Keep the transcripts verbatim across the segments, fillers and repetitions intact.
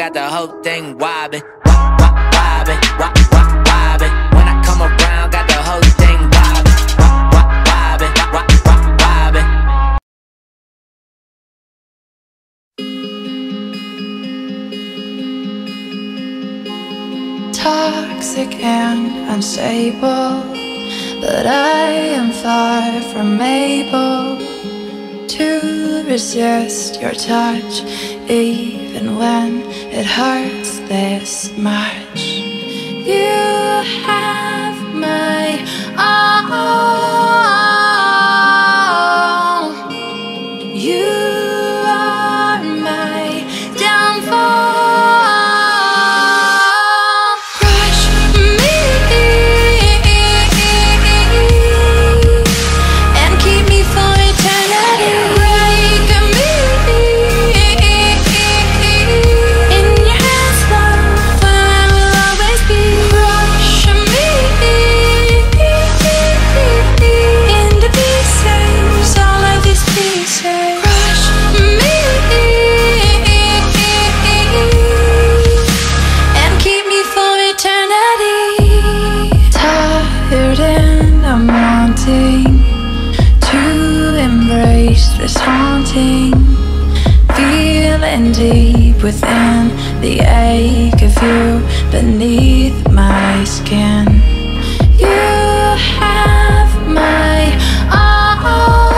got the whole thing wobbin', wop, wop, wobbin', wop, wop, wobbin'. When I come around, got the whole thing wobbin', wop, wop, wobbin', wop, wop, wobbin'. Toxic and unstable, but I am far from able to resist your touch, even when it hurts this much. You have my all. You are my downfall. This haunting feeling deep within, the ache of you beneath my skin. You have my all.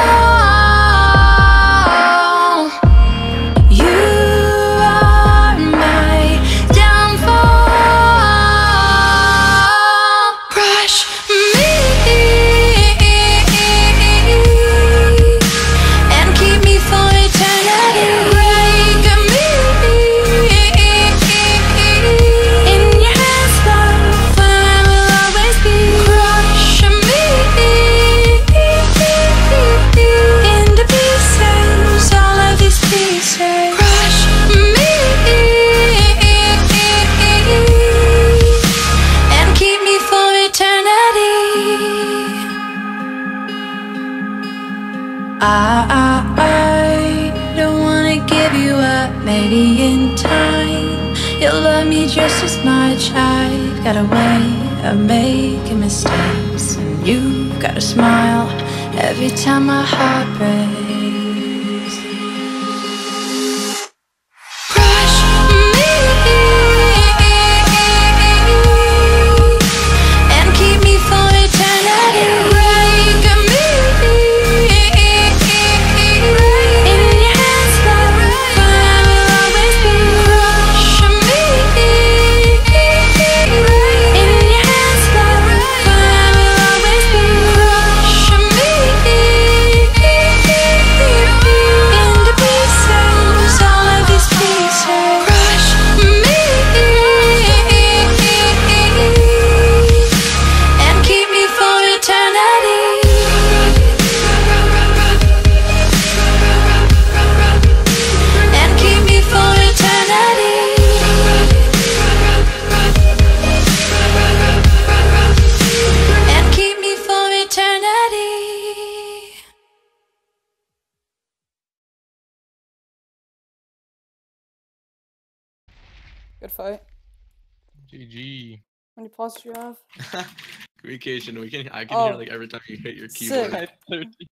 You are my downfall. Crush me. I, I, I don't wanna give you up. Maybe in time you'll love me just as much. I've got a way of making mistakes, and you've got a smile every time my heart breaks. Good fight. G G. How many pause do you have? Communication. We can. I can Oh. hear like every time you hit your keyboard. Sick.